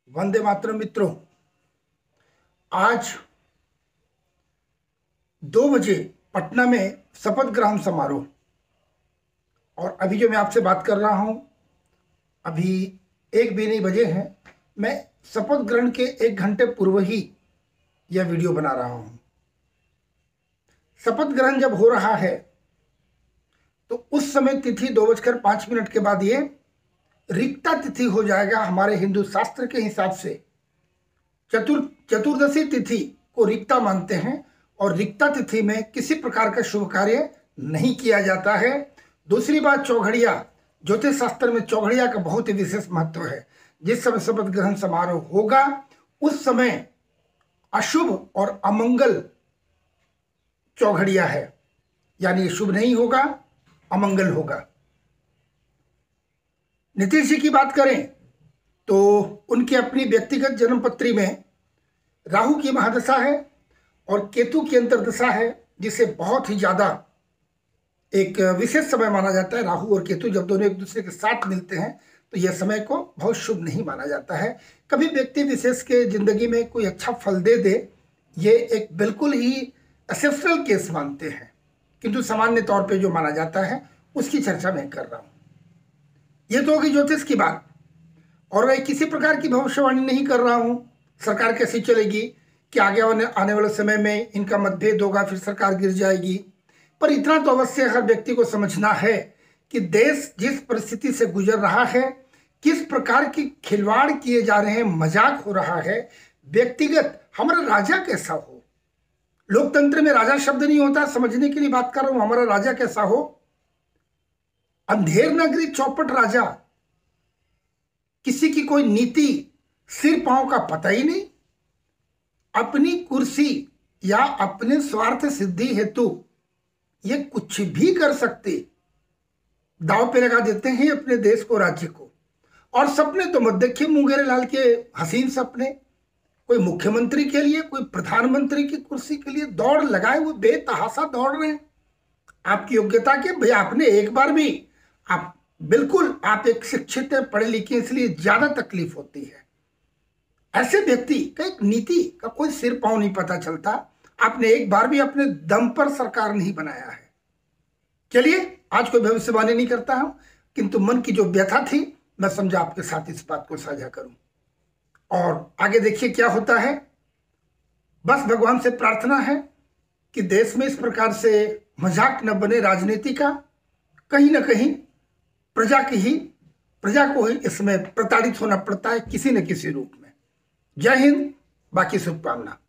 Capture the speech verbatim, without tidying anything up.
वंदे मातरम मित्रों। आज दो बजे पटना में शपथ ग्रहण समारोह, और अभी जो मैं आपसे बात कर रहा हूं, अभी एक भी नहीं बजे हैं। मैं शपथ ग्रहण के एक घंटे पूर्व ही यह वीडियो बना रहा हूं। शपथ ग्रहण जब हो रहा है तो उस समय तिथि दो बजकर पांच मिनट के बाद ये रिक्ता तिथि हो जाएगा। हमारे हिंदू शास्त्र के हिसाब से चतुर चतुर्दशी तिथि को रिक्ता मानते हैं, और रिक्ता तिथि में किसी प्रकार का शुभ कार्य नहीं किया जाता है। दूसरी बात, चौघड़िया, ज्योतिष शास्त्र में चौघड़िया का बहुत ही विशेष महत्व है। जिस समय शपथ ग्रहण समारोह होगा उस समय अशुभ और अमंगल चौघड़िया है, यानी शुभ नहीं होगा, अमंगल होगा। नीतीश जी की बात करें तो उनकी अपनी व्यक्तिगत जन्मपत्री में राहु की महादशा है और केतु की अंतर्दशा है, जिसे बहुत ही ज्यादा एक विशेष समय माना जाता है। राहु और केतु जब दोनों एक दूसरे के साथ मिलते हैं तो यह समय को बहुत शुभ नहीं माना जाता है। कभी व्यक्ति विशेष के जिंदगी में कोई अच्छा फल दे दे, ये एक बिल्कुल ही एक्सेप्शनल केस मानते हैं, किंतु सामान्य तौर पे जो माना जाता है उसकी चर्चा मैं कर रहा हूं। ये तो होगी ज्योतिष की बात, और मैं किसी प्रकार की भविष्यवाणी नहीं कर रहा हूं। सरकार कैसी चलेगी, कि आगे आने वाले समय में इनका मतभेद होगा, फिर सरकार गिर जाएगी। पर इतना तो अवश्य हर व्यक्ति को समझना है कि देश जिस परिस्थिति से गुजर रहा है, किस प्रकार की खिलवाड़ किए जा रहे हैं, मजाक हो रहा है। व्यक्तिगत हमारा राजा कैसा हो, लोकतंत्र में राजा शब्द नहीं होता, समझने के लिए बात कर रहा हूं। हमारा राजा कैसा हो, अंधेर नगरी चौपट राजा, किसी की कोई नीति सिर पांव का पता ही नहीं, अपनी कुर्सी या अपने स्वार्थ सिद्धि हेतु ये कुछ भी कर सकते, दांव पे लगा देते हैं अपने देश को, राज्य को। और सपने तो मत देखिए मुंगेरे लाल के हसीन सपने, कोई मुख्यमंत्री के लिए, कोई प्रधानमंत्री की कुर्सी के लिए दौड़ लगाए हुए बेतहाशा दौड़ रहे हैं। आपकी योग्यता के भैया, आपने एक बार भी, आप बिल्कुल आप एक शिक्षित हैं, पढ़े लिखे, इसलिए ज्यादा तकलीफ होती है। ऐसे व्यक्ति का एक नीति का कोई सिर पांव नहीं पता चलता। आपने एक बार भी अपने दम पर सरकार नहीं बनाया है। चलिए, आज कोई भविष्यवाणी नहीं करता हूं, किंतु मन की जो व्यथा थी मैं समझा आपके साथ इस बात को साझा करूं। और आगे देखिए क्या होता है। बस भगवान से प्रार्थना है कि देश में इस प्रकार से मजाक न बने राजनीति का। कहीं ना कहीं प्रजा की ही प्रजा को ही इसमें प्रताड़ित होना पड़ता है किसी न किसी रूप में। जय हिंद, बाकी शुभकामना।